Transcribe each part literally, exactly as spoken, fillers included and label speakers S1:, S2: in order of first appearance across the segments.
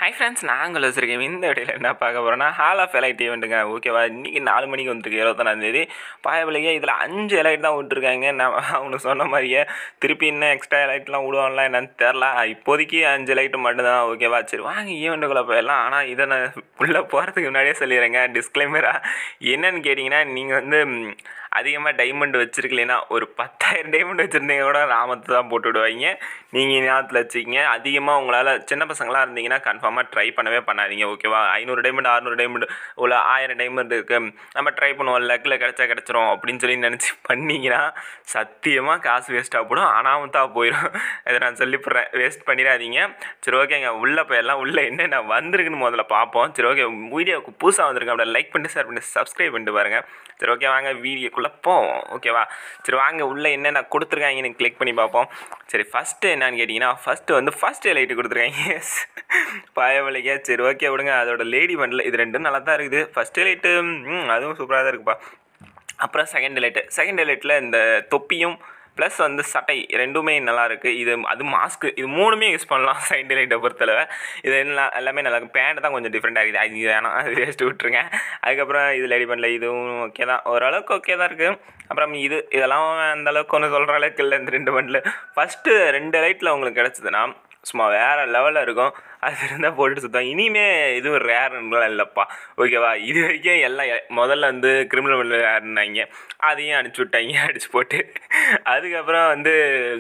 S1: Hi friends, நாங்கள் வச்சுருக்கேன். இந்த வீடியோவில் என்ன பார்க்க போகிறோன்னா ஹால் ஆஃப் எலைட் ஈவெண்ட்டுங்க. ஓகேவா, இன்றைக்கி நாலு மணிக்கு வந்துருக்கு, இருபத்தொன்னாந்தேதி பாயபிள்ளைங்க. இதில் அஞ்சு எலைட் தான் விட்டுருக்காங்க. நான் அவனு சொன்ன மாதிரியே திருப்பி இன்னும் எக்ஸ்ட்ரா எலைட்லாம் விடுவாங்களா என்னன்னு தெரில. இப்போதைக்கு அஞ்சு எலைட்டு மட்டும்தான். ஓகேவா, சரி வாங்க ஈவெண்ட்டுக்குள்ளே போயிடலாம். ஆனால் இதை நான் உள்ளே போகிறதுக்கு முன்னாடியே சொல்லிடுறேங்க, டிஸ்க்ளைமராக. என்னன்னு கேட்டிங்கன்னா, நீங்கள் வந்து அதிகமாக டைமண்ட் வச்சுருக்கலைன்னா ஒரு பத்தாயிரம் டைமண்ட் வச்சுருந்தீங்க கூட நாமத்தை தான் போட்டு விடுவாங்க. நீங்கள் ஞாபகத்தில் வச்சுக்கிங்க. அதிகமாக உங்களால் சின்ன பசங்களாக இருந்தீங்கன்னா கன்ஃபார்மாக ட்ரை பண்ணவே பண்ணாதீங்க. ஓகேவா, ஐநூறு டைமண்ட் அறுநூறு டைமண்ட் உள்ள ஆயிரம் டைமண்ட் இருக்குது, நம்ம ட்ரை பண்ணுவோம், லக்கில் கிடச்சா கிடச்சிரும் அப்படின்னு சொல்லி நினச்சி பண்ணிங்கன்னா சத்தியமாக காசு வேஸ்ட்டாக போடும், அனாமத்தாக போயிடும். இதை நான் சொல்லிவிட்றேன், வேஸ்ட் பண்ணிடாதீங்க. சரி ஓகேங்க, உள்ளே போயிடலாம். உள்ளே என்னென்ன வந்திருக்குன்னு முதல்ல பார்ப்போம். சரி ஓகே, வீடியோவுக்கு புதுசாக வந்திருக்கேன் அப்படியே லைக் பண்ணிட்டு ஷேர் பண்ணிட்டு சப்ஸ்கிரைப் பண்ணிட்டு பாருங்கள். சரி ஓகே, வாங்க வீடியோக்குள்ளே போவோம். ஓகேவா, சரி வாங்க உள்ளே என்னென்ன கொடுத்துருக்காங்கன்னு கிளிக் பண்ணி பார்ப்போம். சரி, ஃபஸ்ட்டு என்னன்னு கேட்டிங்கன்னா, ஃபஸ்ட்டு வந்து ஃபஸ்ட்டு லைட்டு கொடுத்துருக்காங்க. எஸ், பாயவழிக்க. சரி ஓகே விடுங்க, அதோட லேடி பண்டில் இது ரெண்டும் நல்லா தான் இருக்குது. ஃபஸ்ட்டு லைட்டு அதுவும் சூப்பராக தான் இருக்குப்பா. அப்புறம் செகண்ட் லைட்டு செகண்ட் லைட்டில் இந்த தொப்பியும் ப்ளஸ் வந்து சட்டை ரெண்டுமே நல்லாயிருக்கு. இது அது மாஸ்க்கு, இது மூணுமே யூஸ் பண்ணலாம் செகண்ட் லைட்டை பொறுத்தளவு. இது எல்லாம் எல்லாமே நல்லாயிருக்கு. பேண்ட் தான் கொஞ்சம் டிஃப்ரெண்ட்டாக இருக்குது, அது வேணாம், அது வேஸ்ட்டு விட்டுருங்க. அதுக்கப்புறம் இது லேடி பண்ணல, இதுவும் ஓகே தான், ஓரளவுக்கு ஓகே தான் இருக்குது. அப்புறம் இது இதெல்லாம் அந்தளவுக்கு ஒன்று சொல்கிற அளவுக்கு இல்லை. இந்த ரெண்டு பண்டில் ஃபஸ்ட்டு ரெண்டு லைட்டில் உங்களுக்கு கிடச்சிதுன்னா சும்மா வேறு லெவலில் இருக்கும். அது இருந்தால் போட்டுட்டு சுத்தம். இனிமே இதுவும் ரேர்னுலாம் இல்லைப்பா. ஓகேவா, இது வரைக்கும் எல்லாம் முதல்ல வந்து கிரிமினல் பண்ண ரேர்னாங்க, அதையும் அனுப்பிச்சி விட்டாங்க அடிச்சு போட்டு. அதுக்கப்புறம் வந்து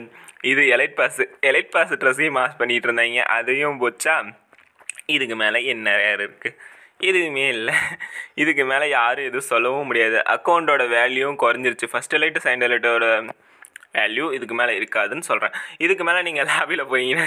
S1: இது எலைட் பாஸு எலைட் பாஸ் ட்ரெஸ்ஸையும் மாஸ் பண்ணிகிட்டு இருந்தாங்க, அதையும் போச்சா. இதுக்கு மேலே என்ன ரேர் இருக்குது? எதுவுமே இல்லை. இதுக்கு மேலே யாரும் எதுவும் சொல்லவும் முடியாது. அக்கௌண்ட்டோட வேல்யூவும் குறைஞ்சிருச்சு. ஃபஸ்ட் எலைட்டு செகண்ட் எலைட்டோட வேல்யூ இதுக்கு மேலே இருக்காதுன்னு சொல்கிறேன். இதுக்கு மேலே நீங்கள் லாபியில் போயிங்கன்னா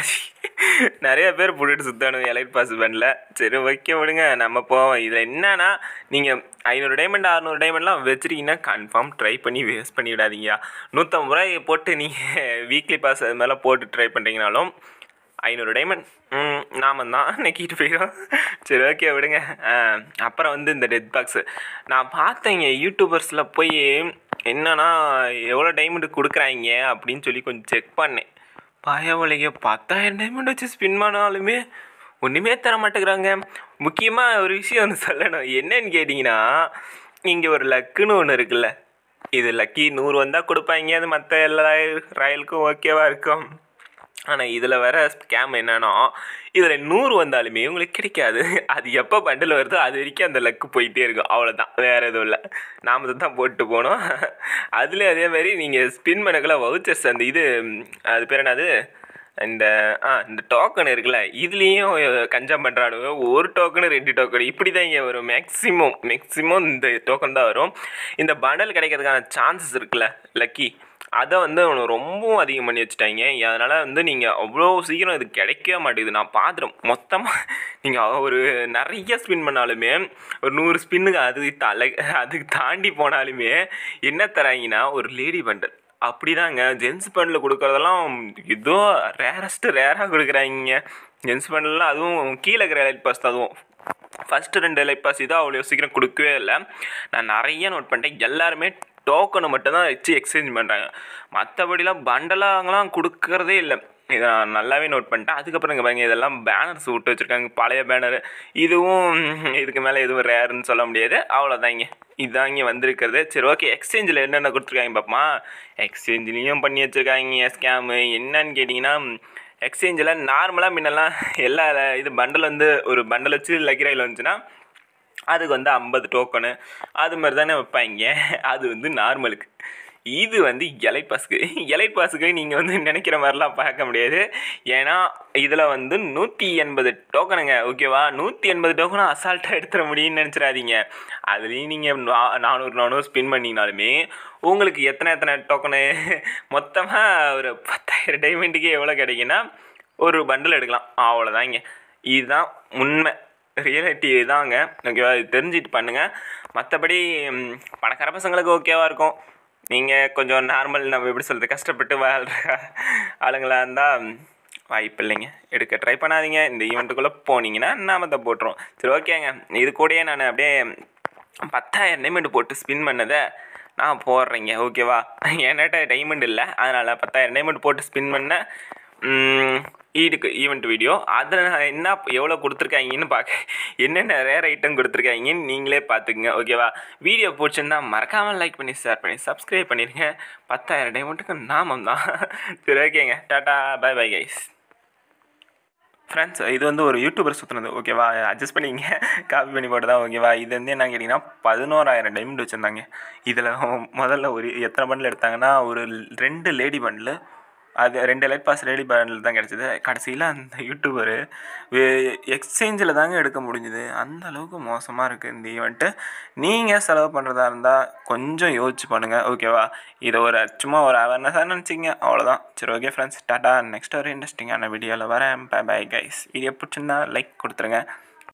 S1: நிறைய பேர் போட்டுட்டு சுற்றணும் எலைட் பாஸ் பண்ணல. சரி ஓகே விடுங்க, நம்ம போவோம். இதில் என்னன்னா, நீங்கள் ஐநூறு டைமண்ட் அறுநூறு டைமண்ட்லாம் வச்சுருக்கீங்கன்னா கன்ஃபார்ம் ட்ரை பண்ணி வேஸ்ட் பண்ணி விடாதீங்க. நூற்றம்பது ரூபாய் போட்டு நீங்கள் வீக்லி பாஸ் அது மேலே போட்டு ட்ரை பண்ணுறீங்கனாலும் ஐநூறு டைமண்ட் நாம தான் நெக்கிட்டு போயிடும். சரி ஓகே விடுங்க. அப்புறம் வந்து இந்த டெத் பாக்ஸு நான் பார்த்தேங்க, யூடியூபர்ஸில் போய் என்னன்னா எவ்வளோ டைமண்ட் கொடுக்குறாங்க அப்படின்னு சொல்லி கொஞ்சம் செக் பண்ணேன். பயவழிக பத்தாயிரம் டைமண்ட் வச்சு ஸ்பின் பண்ணாலுமே ஒன்றுமே தர மாட்டேங்கிறாங்க. முக்கியமாக ஒரு விஷயம் ஒன்று சொல்லணும். என்னன்னு கேட்டிங்கன்னா, இங்கே ஒரு லக்குன்னு ஒன்று இருக்குல்ல, இது லக்கி நூறு வந்தால் கொடுப்பாங்க, அது மற்ற எல்லா ராயலுக்கும் ஓகேவாக இருக்கும். ஆனால் இதில் வர ஸ்கேம் என்னன்னா, இதில் நூறு வந்தாலுமே உங்களுக்கு கிடைக்காது. அது எப்போ பண்டில் வருதோ அது வரைக்கும் அந்த லக்கு போயிட்டே இருக்கும், அவ்வளோதான், வேறு எதுவும் இல்லை. நாம் தான் போட்டு போகணும். அதுலேயும் அதே மாதிரி நீங்கள் ஸ்பின் பண்ணக்குள்ள வவுச்சர்ஸ் அந்த இது அது பேர் என்னது, இந்த ஆ இந்த டோக்கன் இருக்குல்ல, இதுலேயும் கஞ்சம் பண்ணுறானுங்க. ஒரு டோக்கனு ரெண்டு டோக்கன் இப்படி தான் இங்கே வரும். மேக்ஸிமம் மேக்ஸிமம் இந்த டோக்கன் தான் வரும். இந்த பண்டல் கிடைக்கிறதுக்கான சான்சஸ் இருக்குல்ல லக்கி, அதை வந்து அவனு ரொம்பவும் அதிகம் பண்ணி வச்சுட்டாங்க. அதனால் வந்து நீங்கள் அவ்வளோ சீக்கிரம் இது கிடைக்கவே மாட்டேங்குது. நான் பார்த்துறேன், மொத்தமாக நீங்கள் ஒரு நிறைய ஸ்பின் பண்ணாலுமே ஒரு நூறு ஸ்பின்னுக்கு அது தலை அதுக்கு தாண்டி போனாலுமே என்ன தராங்கன்னா ஒரு லேடி பண்டல். அப்படி தாங்க ஜென்ஸ் பண்டில் கொடுக்குறதெல்லாம் ஏதோ ரேரஸ்ட்டு ரேராக கொடுக்குறாங்க ஜென்ஸ் பண்டில்லாம். அதுவும் கீழே இருக்கிற எலைட் பாஸ் தான். அதுவும் ஃபஸ்ட்டு ரெண்டு எலைட் பாஸ் இதாக அவ்வளோ சீக்கிரம் கொடுக்கவே இல்லை. நான் நிறைய நோட் பண்ணிட்டேன், எல்லாருமே டோக்கனை மட்டும்தான் வச்சு எக்ஸ்சேஞ்ச் பண்ணுறாங்க. மற்றபடிலாம் பண்டலாங்கலாம் கொடுக்கறதே இல்லை. இதை நான் நல்லாவே நோட் பண்ணிட்டேன். அதுக்கப்புறம் இங்கே பாருங்கள், இதெல்லாம் பேனர்ஸ் விட்டு வச்சுருக்காங்க, பழைய பேனரு. இதுவும் இதுக்கு மேலே எதுவும் ரேருன்னு சொல்ல முடியாது. அவ்வளோதாங்க, இதுதான் இங்கே வந்திருக்கிறது. சரி ஓகே, எக்ஸ்சேஞ்சில் என்னென்ன கொடுத்துருக்காங்க பார்ப்போமா. எக்ஸ்சேஞ்சிலையும் பண்ணி வச்சுருக்காங்க ஸ்கேமு. என்னன்னு கேட்டிங்கன்னா, எக்ஸ்சேஞ்சில் நார்மலாக முன்னெல்லாம் எல்லா இது பண்டல் வந்து ஒரு பண்டல் வச்சு லக்கிராயில் வந்துச்சுன்னா அதுக்கு வந்து ஐம்பது டோக்கனு அது மாதிரி தானே வைப்பாங்க. அது வந்து நார்மலுக்கு. இது வந்து எலைட் பாஸுக்கு. எலைட் பாஸுக்கு நீங்கள் வந்து நினைக்கிற மாதிரிலாம் பார்க்க முடியாது. ஏன்னா இதில் வந்து நூற்றி எண்பது டோக்கனுங்க. ஓகேவா, நூற்றி எண்பது டோக்கனும் அசால்ட்டாக எடுத்துட முடியும்னு நினச்சிடாதீங்க. அதுலேயும் நீங்கள் நானூறு நானூறு ஸ்பின் பண்ணிங்கனாலுமே உங்களுக்கு எத்தனை எத்தனை டோக்கனு மொத்தமாக ஒரு பத்தாயிரம் டைமண்டுக்கே எவ்வளோ கிடைக்குன்னா ஒரு பண்டில் எடுக்கலாம், அவ்வளோதாங்க. இதுதான் உண்மை, ரியாலிட்டி தாங்க. ஓகேவா, இது தெரிஞ்சுட்டு பண்ணுங்கள். மற்றபடி பணக்கார பசங்களுக்கு ஓகேவாக இருக்கும். நீங்கள் கொஞ்சம் நார்மல், நம்ம எப்படி சொல்கிறது, கஷ்டப்பட்டு வாழ்கிற ஆளுங்களாக இருந்தால் வாய்ப்பு இல்லைங்க, எடுக்க ட்ரை பண்ணாதீங்க. இந்த ஈவெண்ட்டுக்குள்ளே போனீங்கன்னா நாம் தான் போட்டுருவோம். சரி ஓகேங்க, இது கூடயே நான் அப்படியே பத்தாயிரம் டைமண்ட் போட்டு ஸ்பின் பண்ணதை நான் போடுறேங்க. ஓகேவா, என்கிட்ட டைமண்ட் இல்லை, அதனால் பத்தாயிரம் டைமண்ட் போட்டு ஸ்பின் பண்ண ஈடுக்கு ஈவெண்ட் வீடியோ அதில் என்ன எவ்வளோ கொடுத்துருக்காங்கன்னு பார்க்க என்னென்ன ரேர் ஐட்டம் கொடுத்துருக்காங்கன்னு நீங்களே பார்த்துக்குங்க ஓகேவா. வீடியோ பிடிச்சிருந்தா மறக்காமல் லைக் பண்ணி ஷேர் பண்ணி சப்ஸ்கிரைப் பண்ணிடுங்க. பத்தாயிரம் டைமண்டுக்கு நாமம் தான். சரி ஓகேங்க, tata bye bye guys. Friends இது வந்து ஒரு யூடியூபர் சுற்றுனது ஓகேவா, அட்ஜஸ்ட் பண்ணிங்க, காப்பி பண்ணி போட்டு தான் ஓகேவா. இது வந்து என்ன கேட்டிங்கன்னா பதினோராயிரம் டைமண்ட் வச்சுருந்தாங்க. இதில் முதல்ல ஒரு எத்தனை பண்டில் எடுத்தாங்கன்னா ஒரு ரெண்டு லேடி பண்டில், அது ரெண்டு லைட் பாஸ் லேடி பண்டில் தான் கிடச்சிது. கடைசியில் அந்த யூடியூபரு எக்ஸ்சேஞ்சில் தாங்க எடுக்க முடிஞ்சுது. அந்த அளவுக்கு மோசமாக இருக்குது இந்த ஈவெண்ட்டு. நீங்கள் செலவு பண்ணுறதா இருந்தால் கொஞ்சம் யோசிச்சு பண்ணுங்கள் ஓகேவா. இதை ஒரு சும்மா ஒரு அவேர்னஸாக நினச்சிங்க அவ்வளோதான். சரி ஓகே ஃப்ரெண்ட்ஸ், டாட்டா. நெக்ஸ்ட் ஒரு இன்ட்ரெஸ்டிங்கான வீடியோவில் வரேன். Bye bye guys. வீடியோ பிடிச்சிருந்தா லைக் கொடுத்துருங்க.